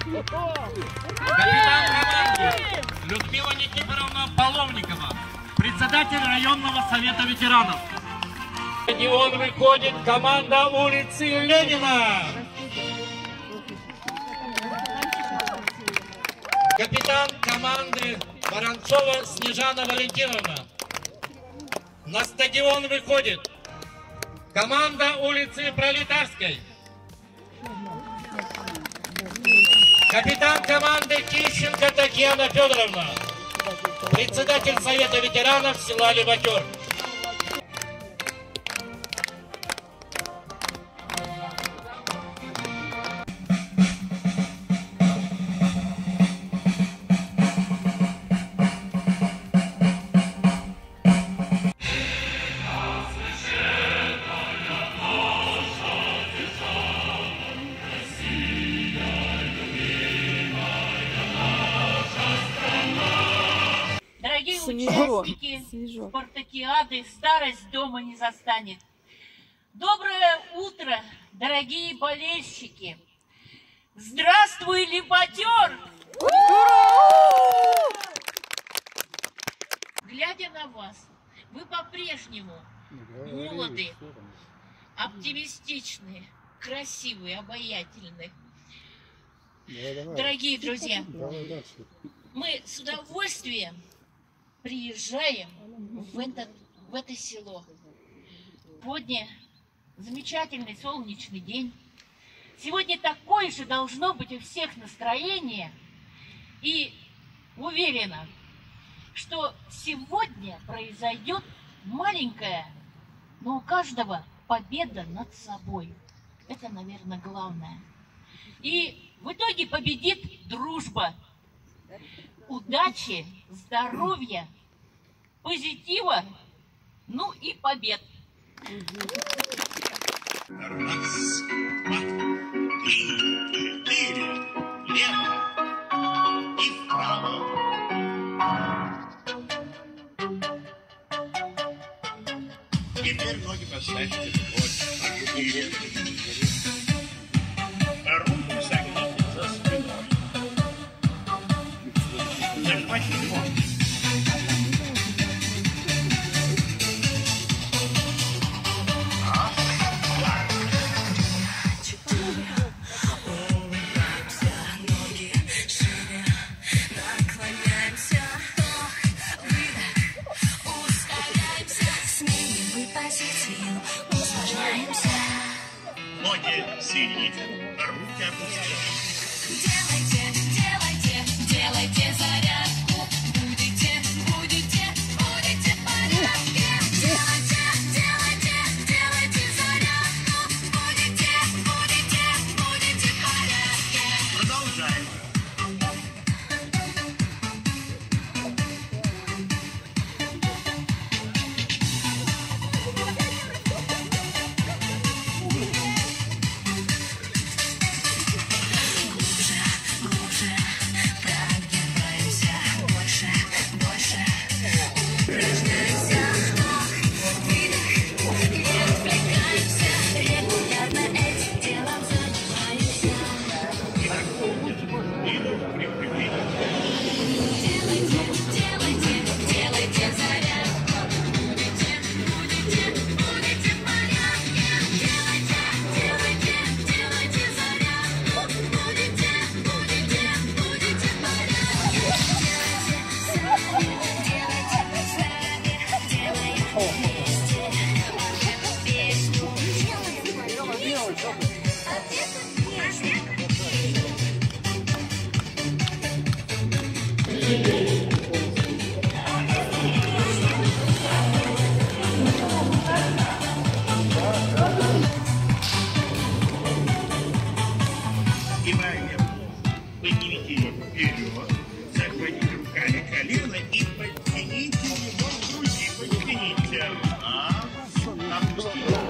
Капитан команды Людмила Никифоровна Половникова, председатель районного совета ветеранов. На стадион выходит команда улицы Ленина. Капитан команды Воронцова Снежана Валентиновна. На стадион выходит команда улицы Пролетарской. Капитан команды Тищенко Татьяна Федоровна. Председатель совета ветеранов села Левакер. Дорогие участники спартакиады, старость дома не застанет. Доброе утро, дорогие болельщики! Здравствуй, Липотер! Глядя на вас, вы по-прежнему молоды, оптимистичны, красивые, обаятельны. Дорогие друзья, мы с удовольствием приезжаем в это село. Сегодня замечательный солнечный день. Сегодня такое же должно быть у всех настроение. И уверена, что сегодня произойдет маленькая, но у каждого победа над собой. Это, наверное, главное. И в итоге победит дружба. Удачи, здоровья, позитива, ну и побед. Раз, два, три, четыре, влево и вправо. Теперь ноги поставьте вот на четыре. Руку согните за спиной. Захватите ноги. Ноги соедините, руки опустите. Делайте зарядку, будете в порядке. Делайте зарядку, будете в порядке. Продолжаем. Поднимите ее вперед, захватите руками колено и подтяните его к груди. Подтяните. Опустите.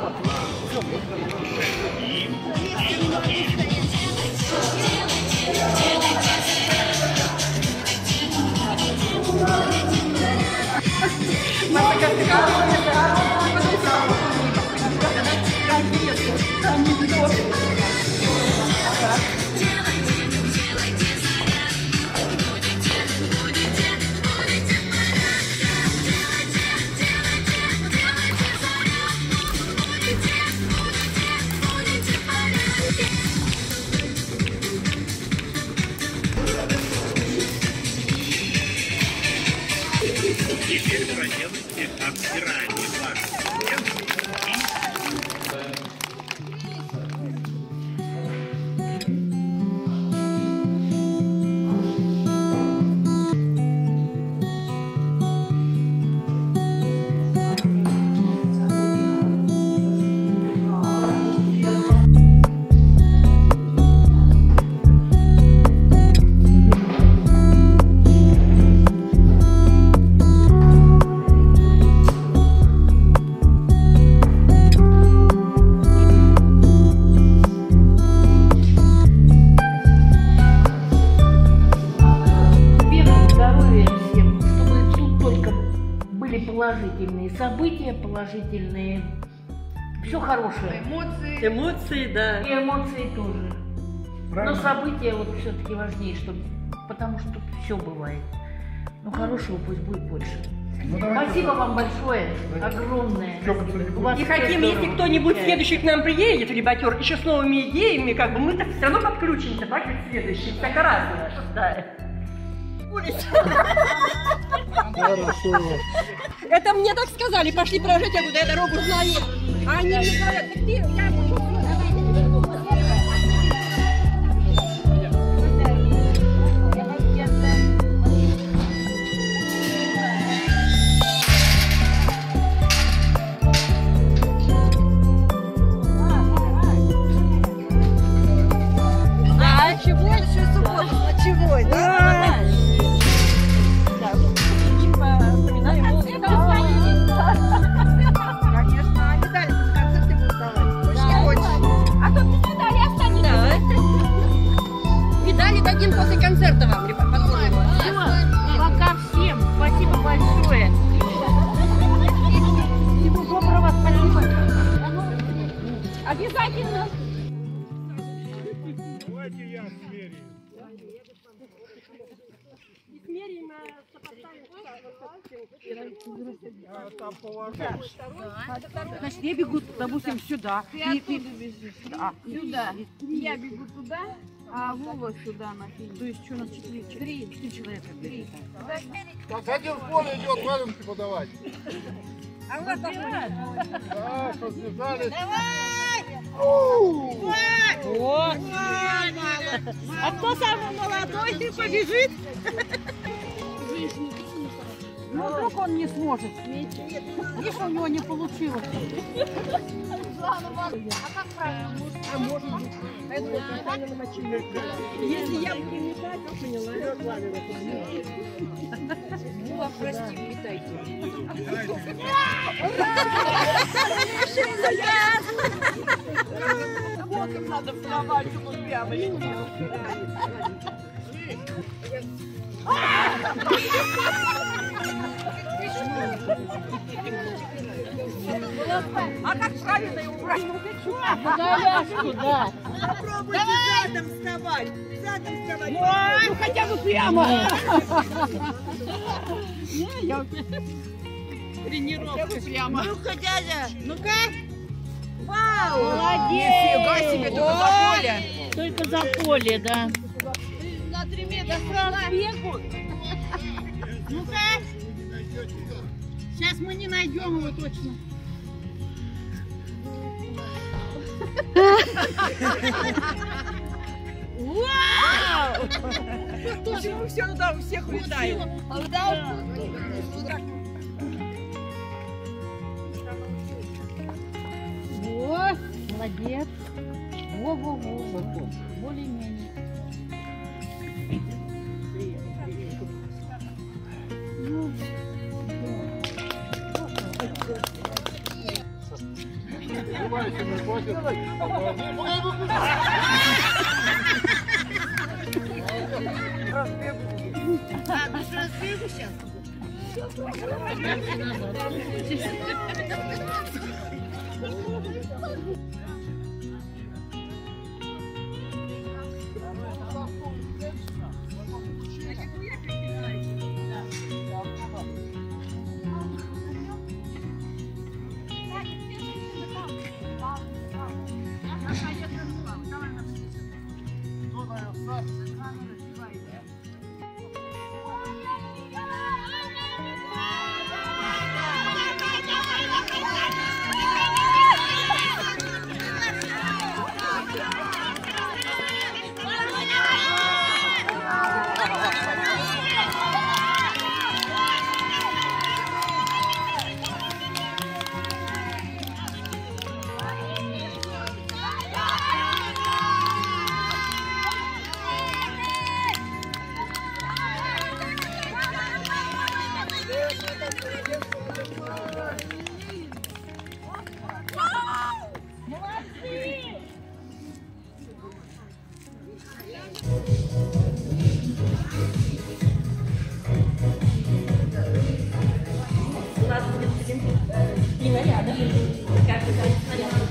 положительные события, положительные, все хорошее. Эмоции, да. И эмоции тоже. Но события вот все-таки важнее, чтобы, потому что тут все бывает. Но хорошего пусть будет больше. Спасибо вам большое, огромное. У вас И всё хотим, здорово. если кто-нибудь следующий к нам приедет, ребятер, еще с новыми идеями, как бы мы-то все равно подключимся, так ведь следующий, всяко разное. Да. Это мне так сказали, пошли проезжать, я говорю, да я дорогу знаю. А они мне говорят, так ты, я пошел. Дадим после концерта вам, ребят. Пока всем. Спасибо большое. Всего доброго. Спасибо. Обязательно. Давайте я смерю. Значит, я бегу, допустим, сюда. Ты сюда. Я бегу туда, а Вова сюда на финиsh. То есть что у нас 4 человека? 3. Один в поле идет, валенки подавать. А у вас там Да, что связались. А кто самый молодой, ты побежит? Ну, вдруг он не сможет. Видишь, у него не получилось. Если я буду метать, то поняла. Ну, прости, метайте. Вот им надо вставать, чтобы он прямо летел. А как правильно его убрать? Коляску, да. Попробуйте задом вставать. Задом вставать. Ну хотя бы прямо. Я тренировка прямо. Ну-ка, дядя, ну-ка. Вау! Молодец. Нифига себе, только за поле. Только за поле, да. На 3 метра сразу бегу. Ну-ка. Сейчас мы не найдем его точно. Вау! Почему все туда у всех улетает? Вот, молодец. Во-во-во. Более-менее. И наряды. Каждый танец наряд.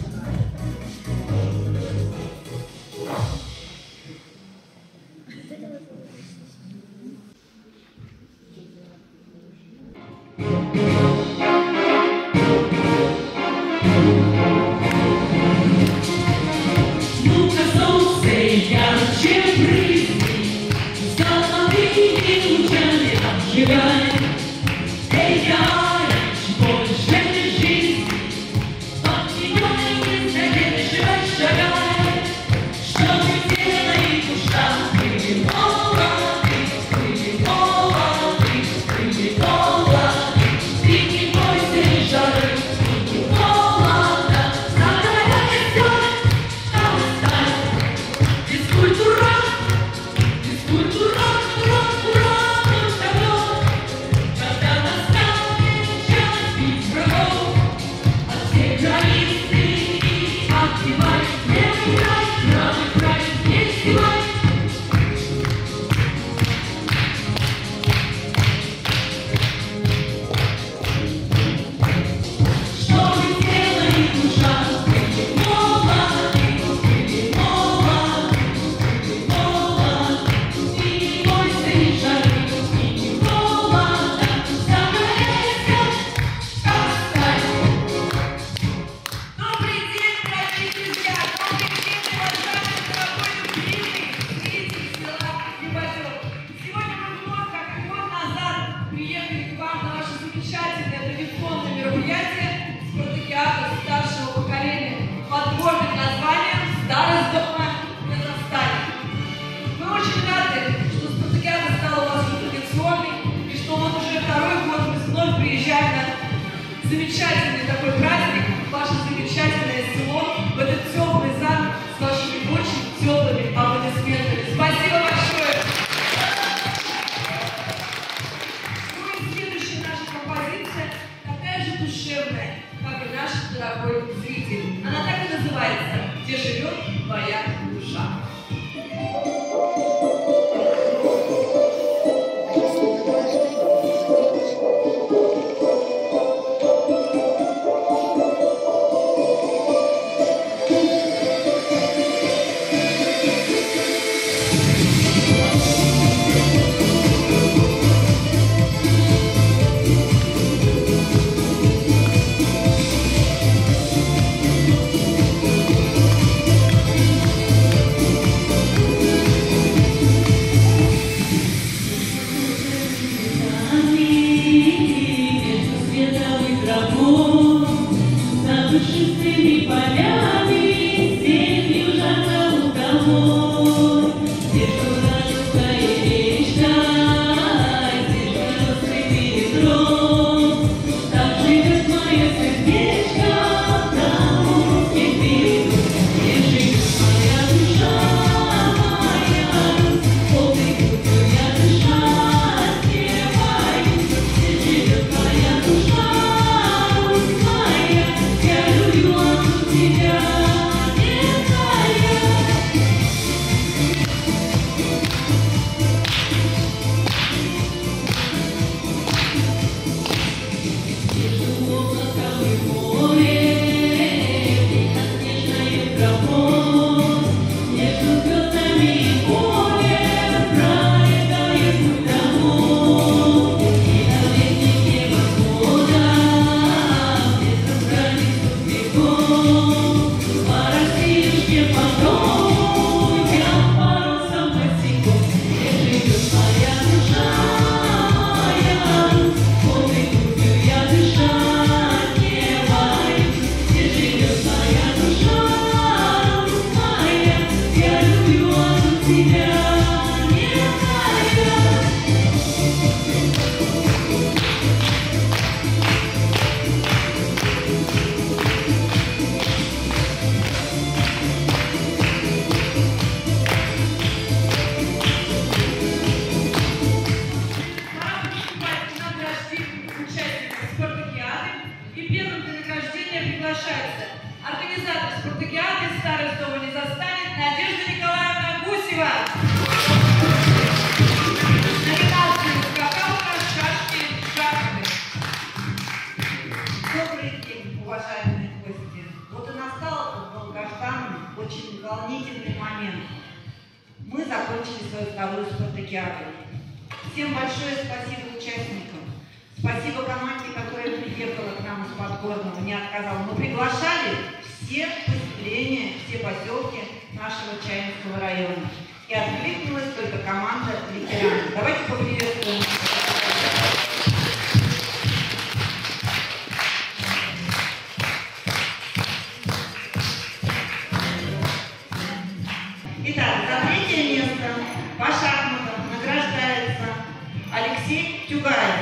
Замечательный такой праздник, ваше замечательное село, в этот теплый зал с вашими очень теплыми аплодисментами. Спасибо большое! Ну и следующая наша композиция такая же душевная, как и наш дорогой зритель. Она так и называется «Где живет твоя душа». уважаемые гости, вот и настал этот долгожданный, очень волнительный момент. Мы закончили свою вторую спартакиаду. Всем большое спасибо участникам. Спасибо команде, которая приехала к нам из Подгорного, не отказала. Мы приглашали все поселения, все поселки нашего Чаинского района. И откликнулась только команда ветеранов. Давайте поприветствуем. Итак, за третье место по шахматам награждается Алексей Тюгаев.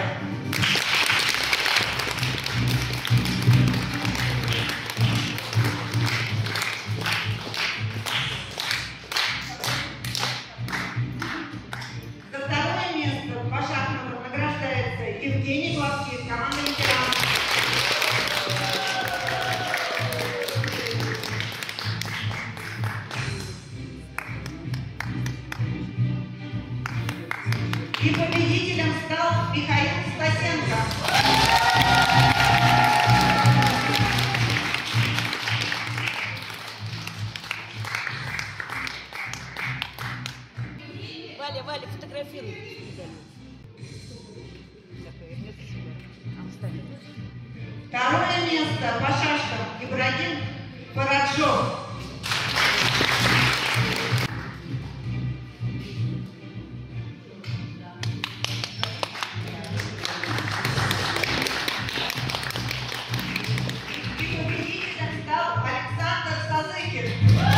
За второе место по шахматам награждается Евгений Главский из команды ветеранов. И победителем стал Михаил Стасенко. Валя, фотографируй. Второе место по шашкам Ибрагим Параджов. И победителем стал Александр Сазыкин.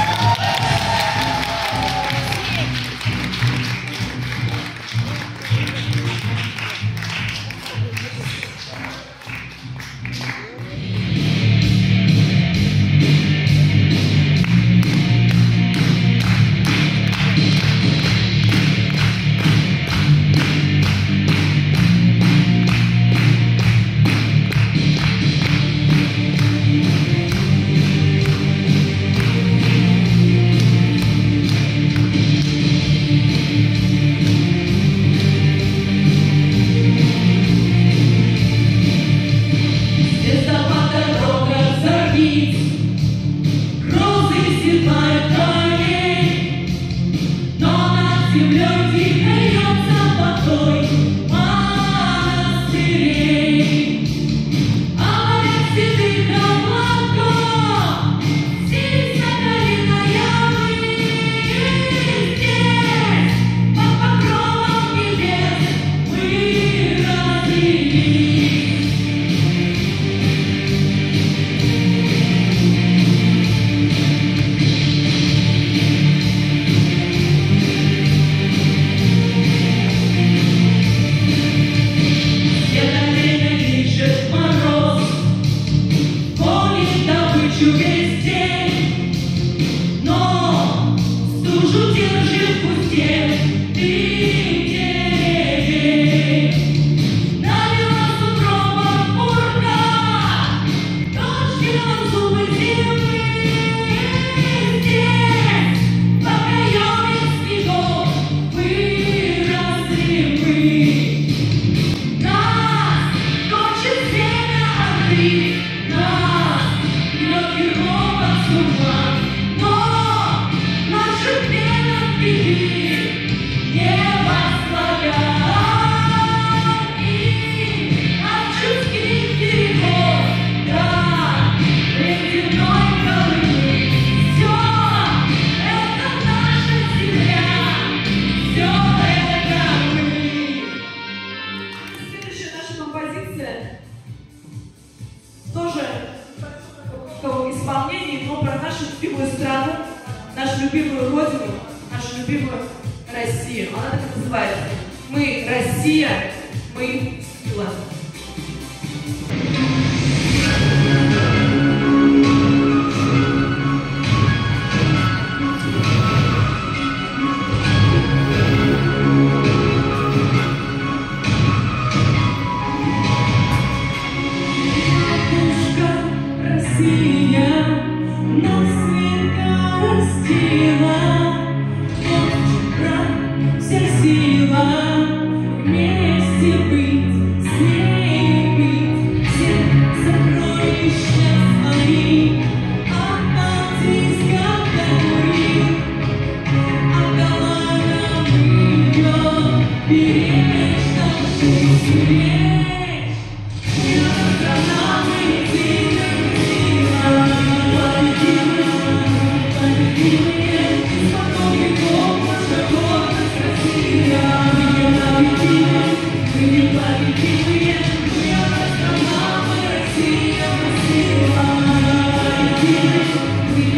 Тоже в исполнении, но про нашу любимую страну, нашу любимую родину, нашу любимую Россию. Она так и называется. Мы Россия, мы сила. Вся сила вместе быть.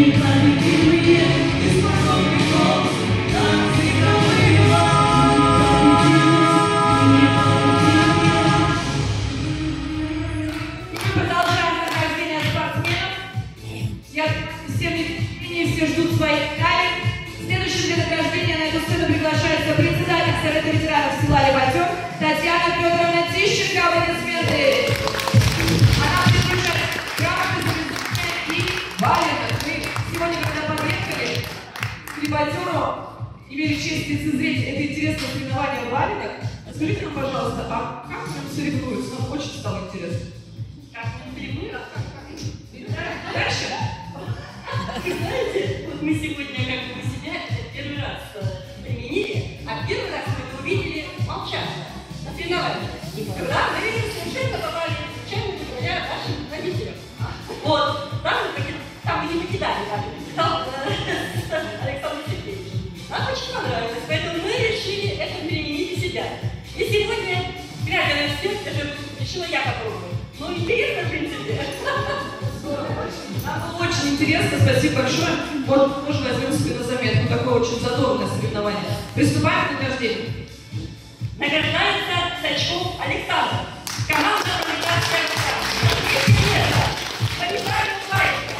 Татьяна Федоровна Тищенко, аплодисменты. Она принадлежит грамоты и валюток. Мы сегодня, когда подъехали к репортеру, имели честь лицезреть это интересное соревнование валюток. Скажите нам, пожалуйста, а как нам соревнуются? Нам очень стало интересно. Как мы соревнуемся? Дальше? Вы знаете, вот мы сегодня как бы себя первый раз применили, а первый раз мы это увидели молчание. На соревновании. Когда мы совершенно попали случайно, говоря, нашим родителям. Вот, там мы не покидали, как сказал Александр Сергеевич. Нам очень понравилось, поэтому мы решили это применить у себя. И сегодня, глядя на всех, даже решила я попробовать. Ну, интересно, в принципе. Нам было очень интересно, спасибо большое. Вот, тоже возьмем себе на заметку, такое очень задорное соревнование. Приступаем к награждению. Награждается Сачков Александр. Команда «Пролетарская Александр». Побежали, Лайка.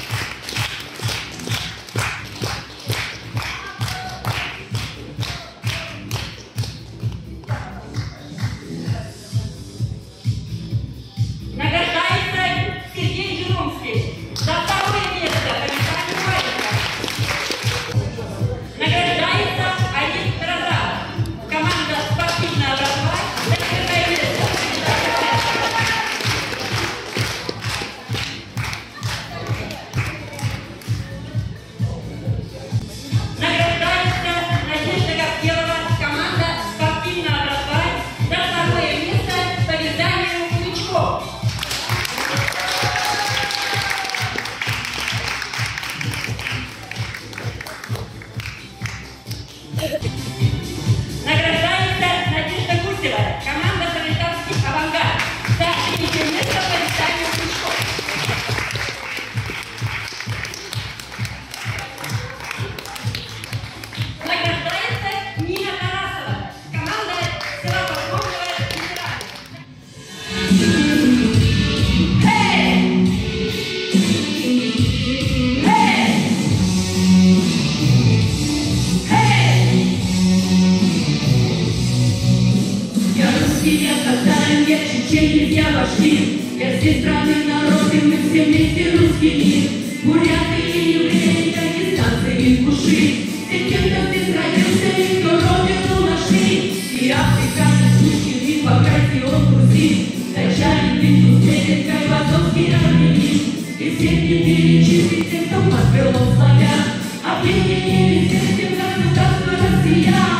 Награждается Сергей Жиромский. За второе место побежали, Лайка. Награждается Олег Тарасов. Команда «Спортивное образование». За первое место. Награждается Надежда Горделова. Команда «Спортивное образование». За второе место по вязанию крючков. Награждается Надежда Гусева, команда «Пролетарский авангард». За третье место по вязанию крючков. Награждается Нина Тарасова, команда села Покровского ветераны. Я русский, я татарин, я чеченец, я башкир. Я все страны, народы, мы все вместе русский мир. Буряты и евреи, дагестанцы и ингуши. Все те, кто здесь родился и кто родину нашли. И африканец, Пушкин, и Багратион, грузин. Датчанин, индус, немец, кайвазовский армянин. И все не перечислить, те, кто под крылом славян. Объединили всем государство россиян.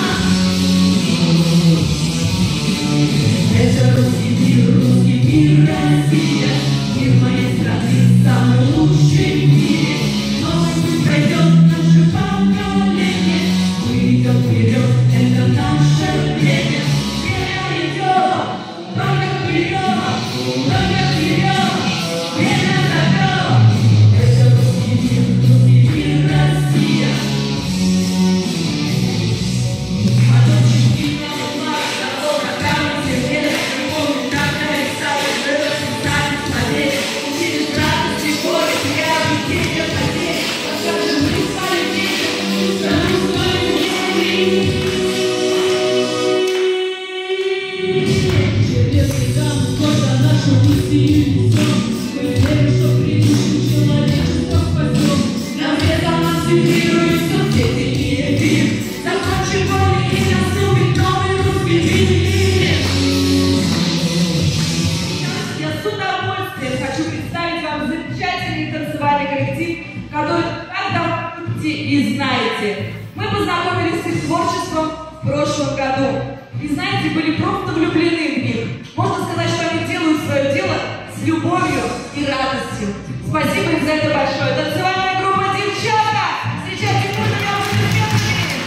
Это русский мир, Россия, мир моей страны, самый лучший в мире. Новый путь пройдет наше поколение, мы идем вперед, это наше время. Время идет, только вперед, время зовет. Это русский мир, Россия. А доченьки новый флаг, дорога, камень, сердец, любовь, тогда и стали жить, стали смотреть. Через радость и горе, приятный день, я хотел, расскажем мы своим детям, страну свою любви. Железный замок, гордо нашу Россию несем. Мы верим, что придушим человечество спасем. Нам это нас вибрирует, что дети не эфир. Закончим войны и наступит новый русский мир. Я с удовольствием хочу представить вам замечательный танцевальный коллектив, который так давно и знаете. Мы познакомились с их творчеством в прошлом году. И знаете, были просто влюблены в них. Можно сказать, что они делают свое дело с любовью и радостью. Спасибо им за это большое. Танцевальная группа «Девчата». Встречайте бурными аплодисментами.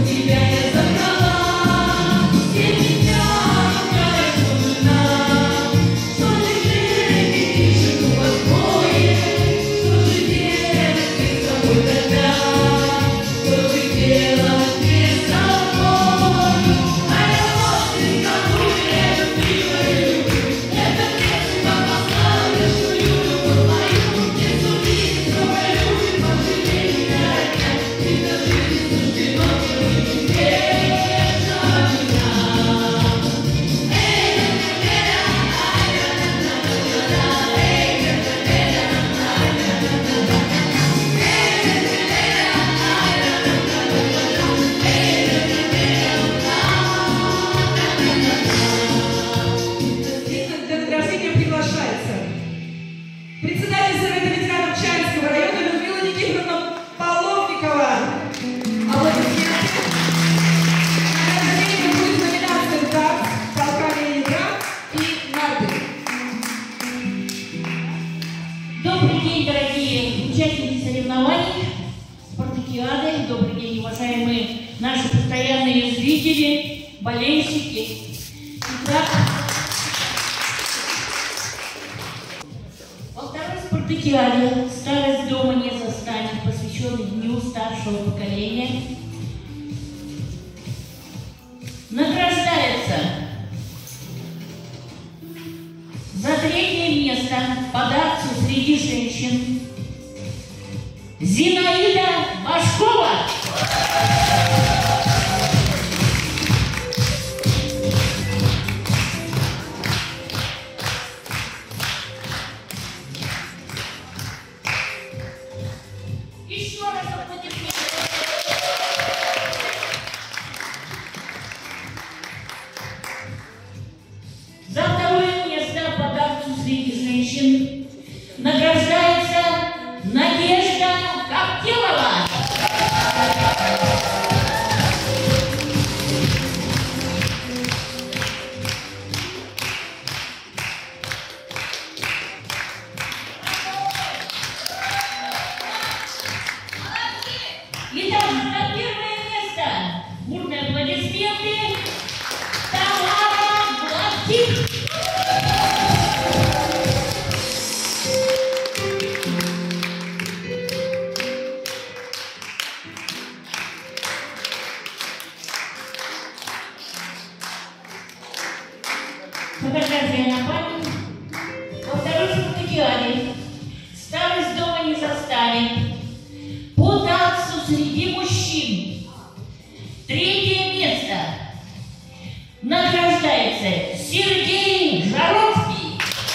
Председатель Совета ветеранов Чайского района Людмила Никифоровна Половникова. Аплодисменты. Награждение будет номинация ЗАГС, полка Ленинград и нарды. Добрый день, дорогие участники соревнований, спартакиады. Добрый день, уважаемые наши постоянные зрители, болельщики. Итак, во второй спартакиаде «Старость дома не застанет», посвященный Дню старшего поколения, награждается за третье место по датцу среди женщин Зинаида Башкова. Еще раз аплодисменты. За второе место по датцу среди женщин награждается Надежда Коптелова. Итак, за первое место бурные аплодисменты Тамара Гладких. Фотография на память. Во второй спартакиаде «Старость дома не застанет» по танцу среди мужчин. Третье место награждается Сергей Жаровский.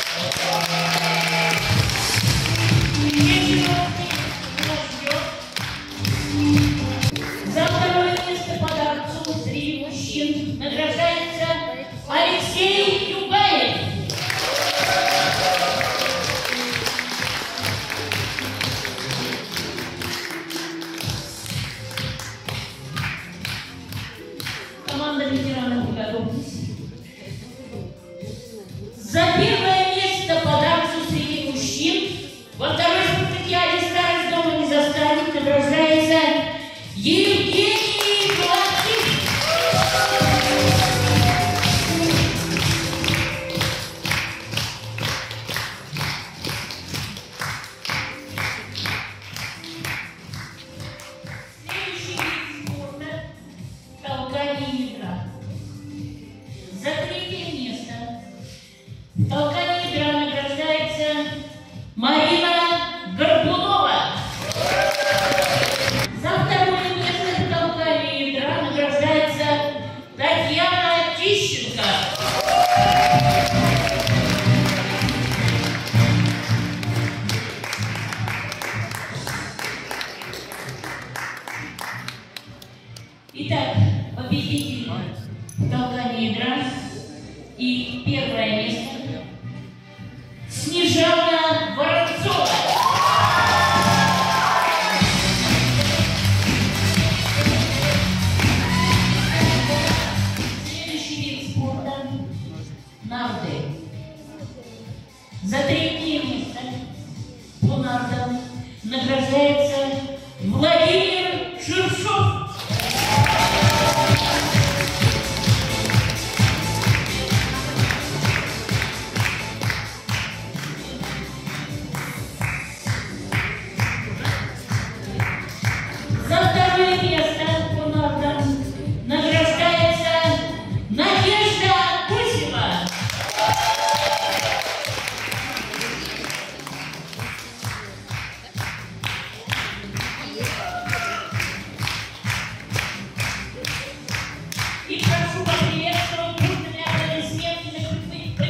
За второе место по танцу среди мужчин награждается Алексей Югаев. Команда ветеранов, приготовьтесь. За первое место по танцу среди мужчин во второй спартакиаде «Старость дома не застанет» награждается Евгений Гладких. Следующий вид спорта – толкание ядра. За третье место в толкании ядра награждается Марина Горбунова. За второе место в толкании ядра награждается Татьяна Тищенко. Итак, победитель в толкании ядра и первое место Снежана Воронцова. Следующий вид спорта – нарды. За третье место по нардам награждается Владимир Ширшов.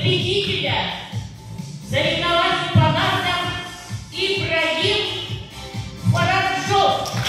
победителя соревнований по нартам Ибрагим Воронцов.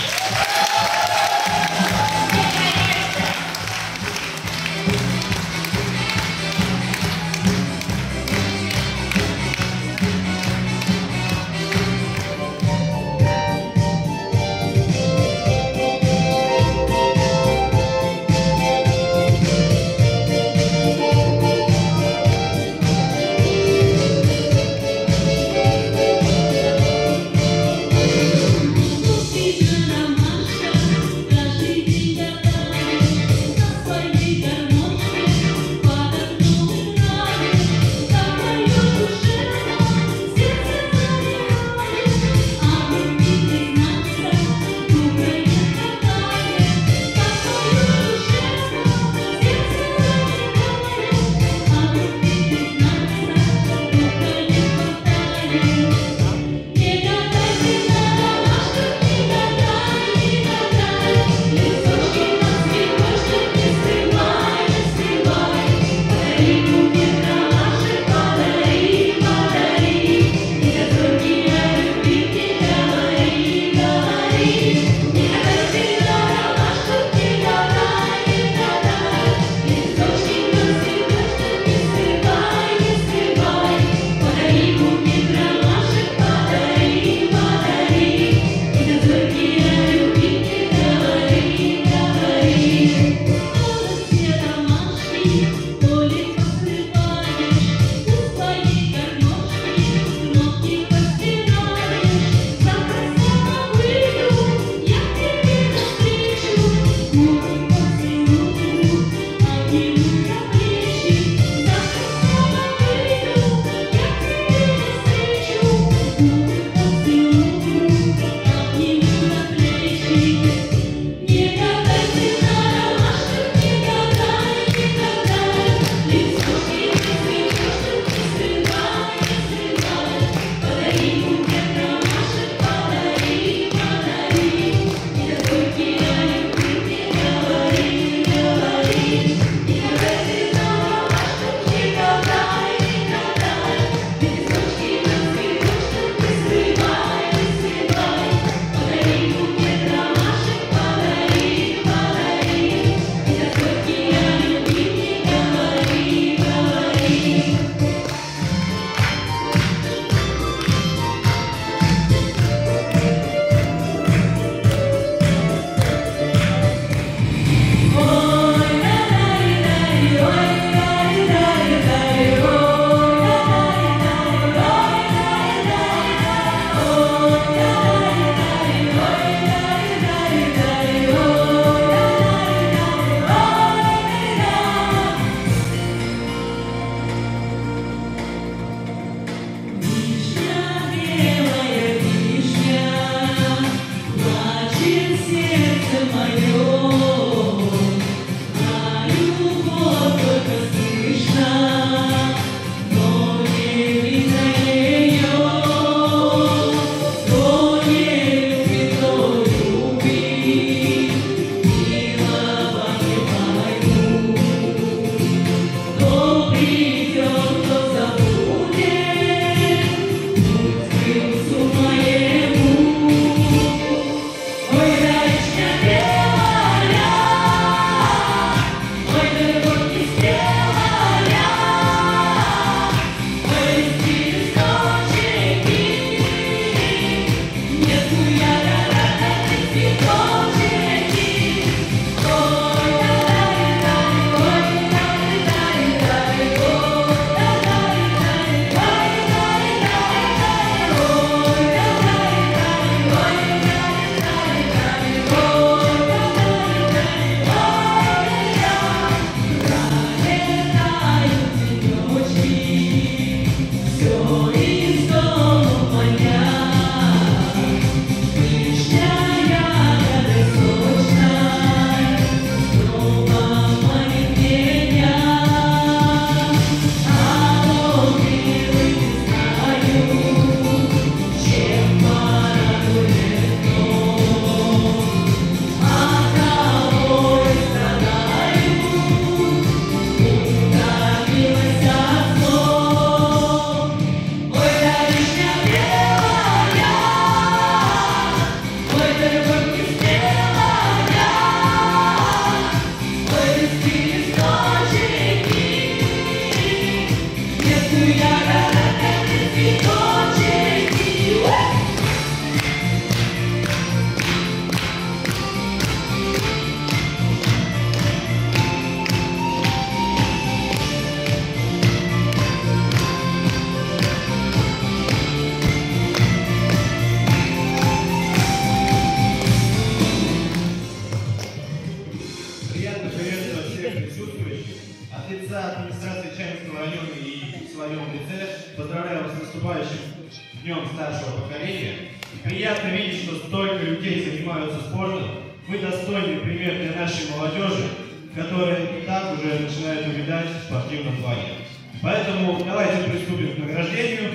всех присутствующих. От лица администрации Чайковского района и в своем лице поздравляю вас с наступающим Днем старшего поколения. Приятно видеть, что столько людей занимаются спортом. Вы достойный пример для нашей молодежи, которая и так уже начинает увядать в спортивном плане. Поэтому давайте приступим к награждению.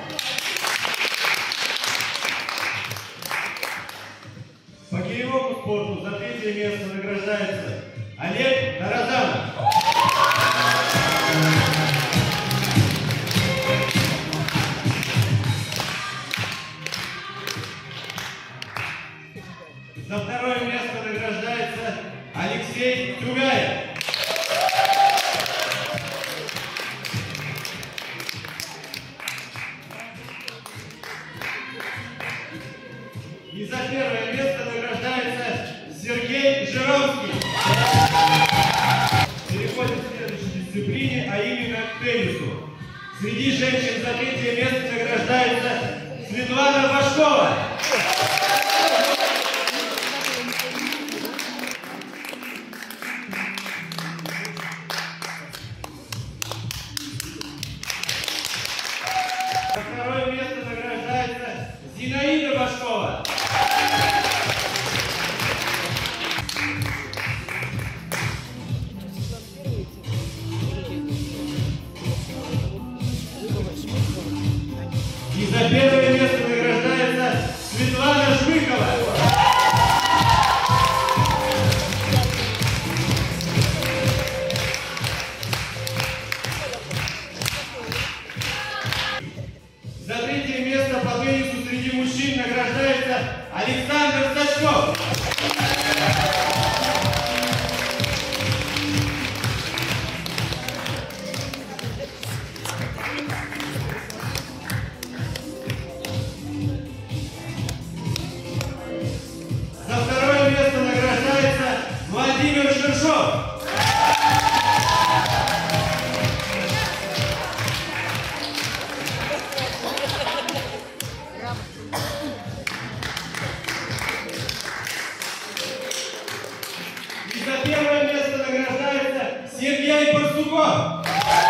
По киевому спорту за 3-е место награждается Олег Таразанов. За 2-е место награждается Алексей Тюгаев. И за 1-е место награждается Сергей Жировский. Переходим к следующей дисциплине, а именно к теннису. Среди женщин за 3-е место награждается Светлана Башкова. За 2-е место награждается Зинаида Башкова. И за 1-е место награждается Светлана Швыкова. За 3-е место по теннису среди мужчин награждается Александр Сачков. За 2-е место награждается Владимир Шершов. И за 1-е место награждается Сергей Барсуков.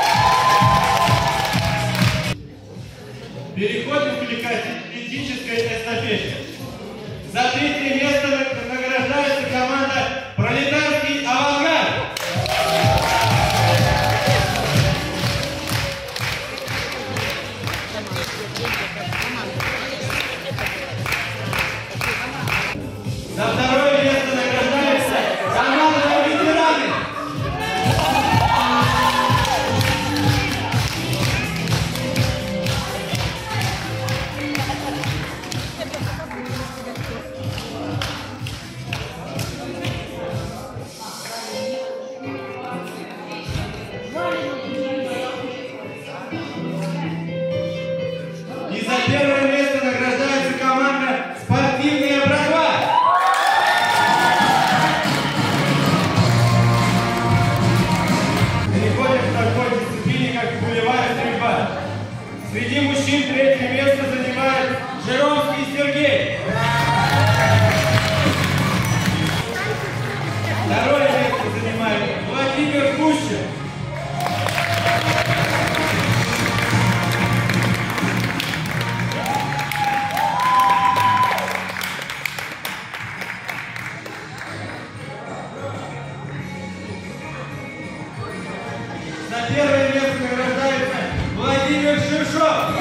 Переходим к атлетической эстафете. За 3-е место награждается команда «Пролетарский авангард». За 2-е место награждается команда «Ветераны». И за 1-е место награждается команда «Спортивная братва». Переходим к такой дисциплине, как пулевая стрельба. Среди мужчин 3-е место занимает Жировский Сергей. 2-е место занимает Владимир Кущин. За 1-е место награждается Владимир Шершов.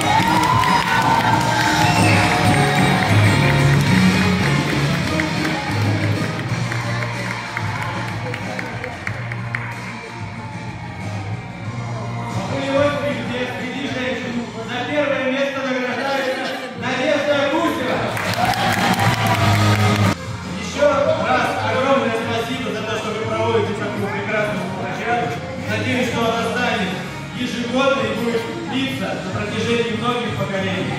По пулевой стрельбе среди женщин за 1-е место награждается Надежда Гусева. Еще раз огромное спасибо за то, что вы проводите такую прекрасную спартакиаду. Надеюсь, что она станет ежегодной и будет длиться на протяжении многих поколений.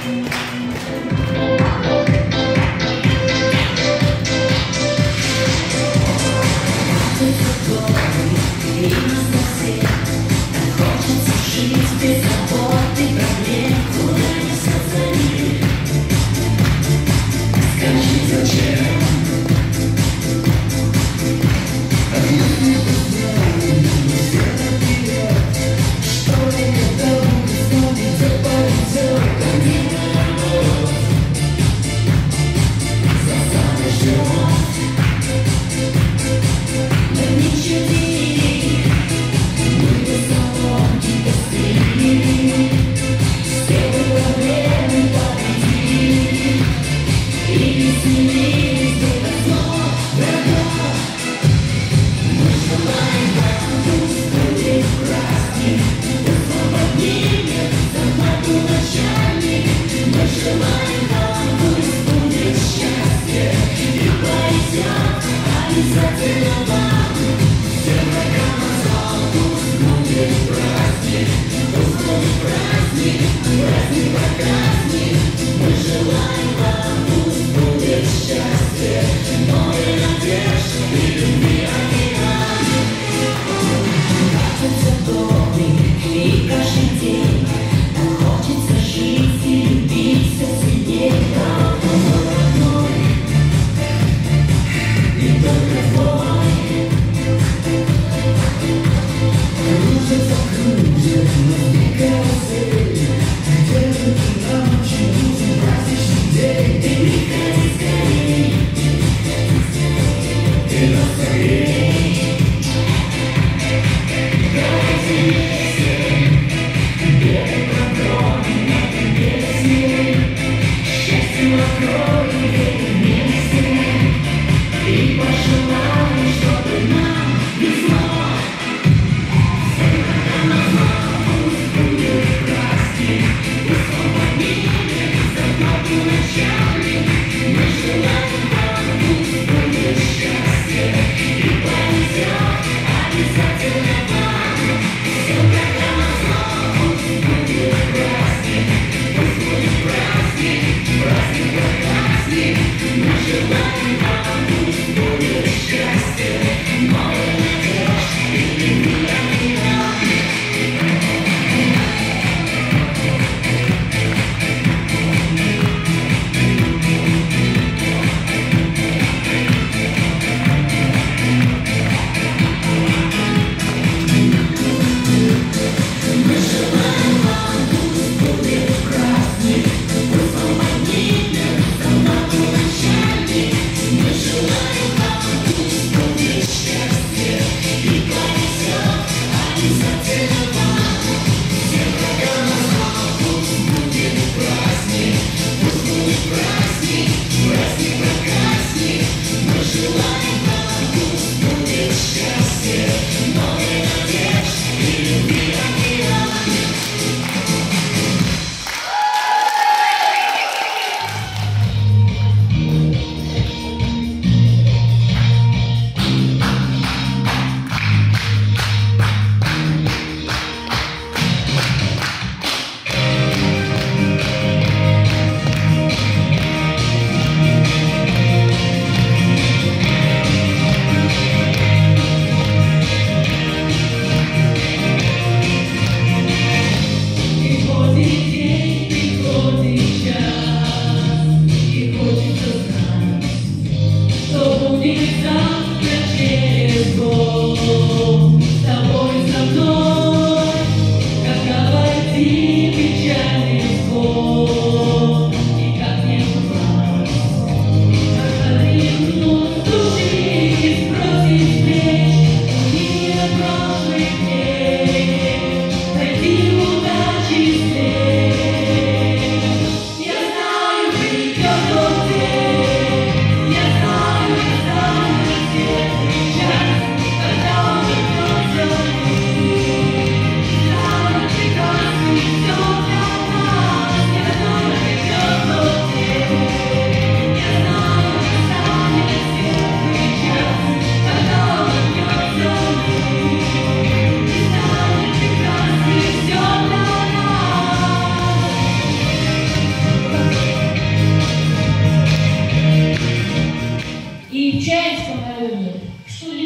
Только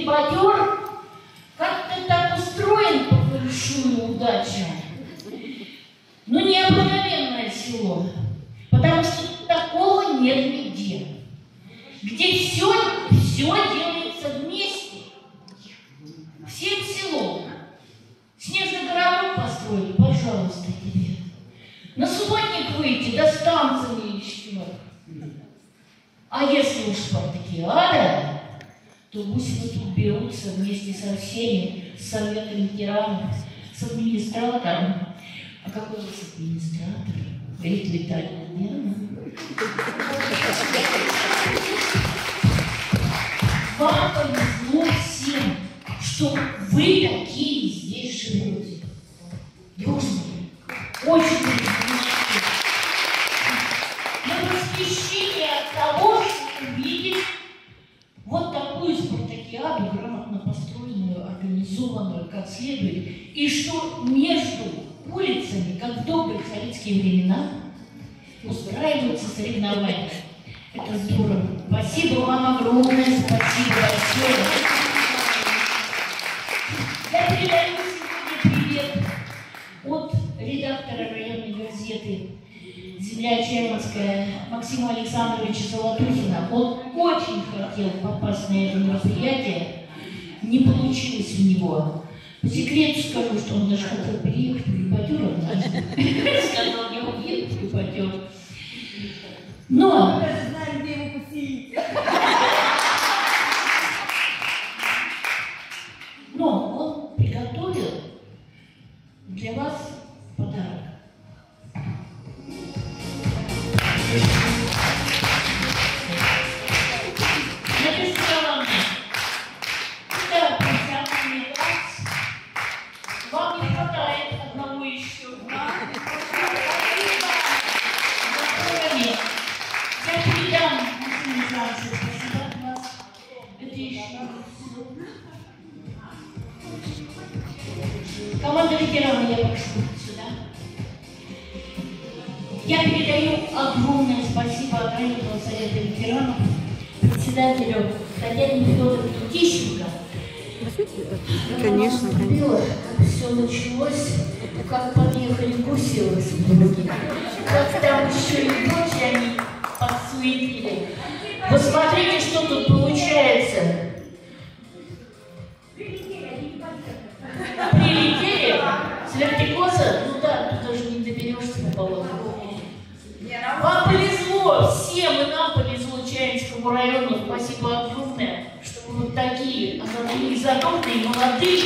репортер как-то так устроен по фэншую удачно. Ну, необыкновенное село, потому что такого нет нигде. Где все делается вместе. Всем селом. Снежный городок построили, пожалуйста, тебе. На субботник выйти, до станции еще. А если уж спартакиада, то гуси тут берутся вместе со всеми, с советом ветеранов, с администратором. А какой у вас администратор? Рита Витальевна, верно? Вам повезло всем, что вы такие здесь живете. Южные, очень дружные. Мы восхищены от того, что увидеть вот такую спартакиаду, грамотно построенную, организованную как следует, и что между улицами, как в добрые советские времена, устраиваются соревнования. Это здорово. Спасибо вам огромное, спасибо большое. Я передаю сегодня привет от редактора районной газеты «Земля Черманская» Максима Александровича Золотухина. Он очень хотел попасть на это мероприятие, не получилось у него. По секрету скажу, что он даже хотел переехать в репортер однажды. Сказал, я уеду в репортер. Но... Мы даже знаем, где его поселить. Но он приготовил для вас подарок. Надежда Николаевна, это профессиональный класс. Вам не хватает одного еще. Я передам национализацию. Спасибо от вас. Это еще. Команда ветеранов, я прошу сюда. Я передаю огромное спасибо от районного совета ветеранов председателю Татьяне Федоровне Тищенко. Конечно, конечно. Как все началось, как подъехали Гусевы с другими. Как там еще и дочь они подсуетили. Вы смотрите, что тут получается. Прилетели с вертикоза? Ну да, тут даже не доберешься на полок. Вам повезло всем, и нам повезло Чаинскому району. Спасибо огромное, что вы вот такие задорные, молодые.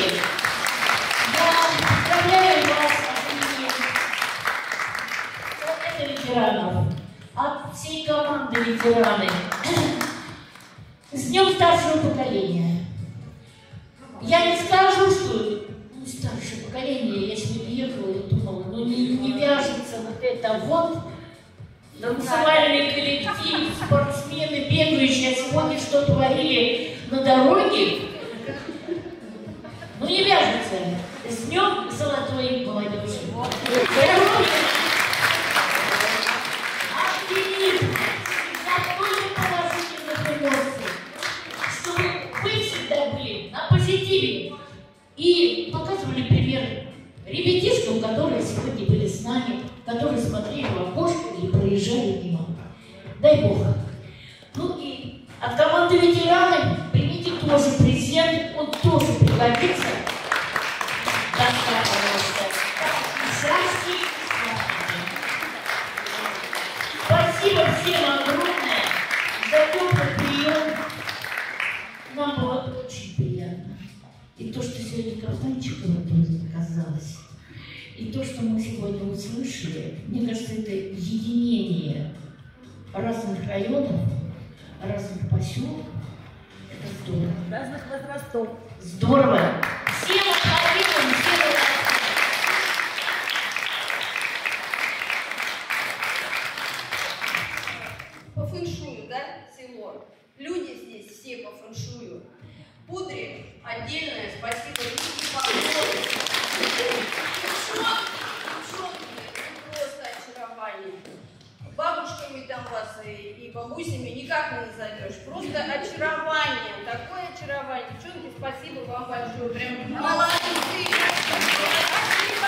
Я поздравляю вас от имени ветеранов, от всей команды ветераны. С Днем старшего поколения. Я не скажу, что старшее поколение, я сегодня ехала и думала, ну не вяжется вот это вот. Танцевальный коллектив, спортсмены, бегающие, а сегодня что творили на дороге. Ну не вяжется. С Днем золотой молодежи. Оптимизм, такой положительных эмоций, чтобы вы всегда были на позитиве и показывали пример ребятишкам, которые сегодня были с нами, которые смотрели в окошко и проезжали мимо. Дай Бог. Ну и от команды ветераны примите тоже презент, он тоже пригодится. Доска, пожалуйста. Счастье. Спасибо всем огромное за теплый прием. Нам было очень приятно. И то, что сегодня Картанчикова тоже оказалось. И то, что мы сегодня услышали, мне кажется, это единение разных районов, разных поселков. Это здорово. Разных возрастов. Здорово. Всем аплодируем, всем По фэншую, да, село? Люди здесь все по фэншую. Пудре отдельное спасибо Лике Павловой. Просто очарование. Бабушкам и там вас и бабусями никак не назовешь. Просто очарование, такое очарование. Девчонки, спасибо вам большое. Прям молодцы. Спасибо.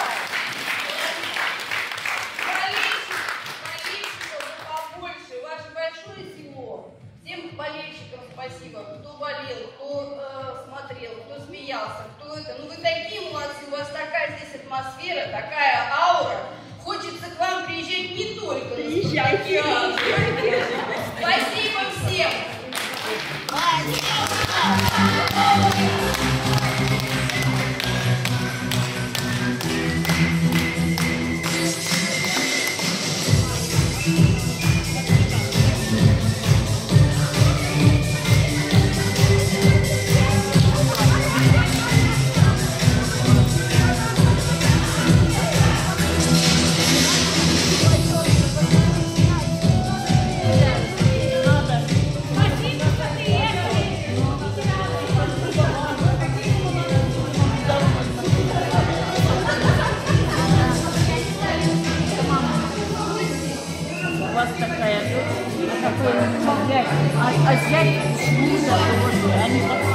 Болельщиков побольше. Ваше большое село. Всем болельщикам спасибо. Кто болел, кто смотрел, кто смеялся, кто это. Ну вы такие молодцы, у вас такая здесь атмосфера, такая аура. Хочется к вам приезжать не только на спартакиаду. Спасибо всем. У вас такая, а зять, они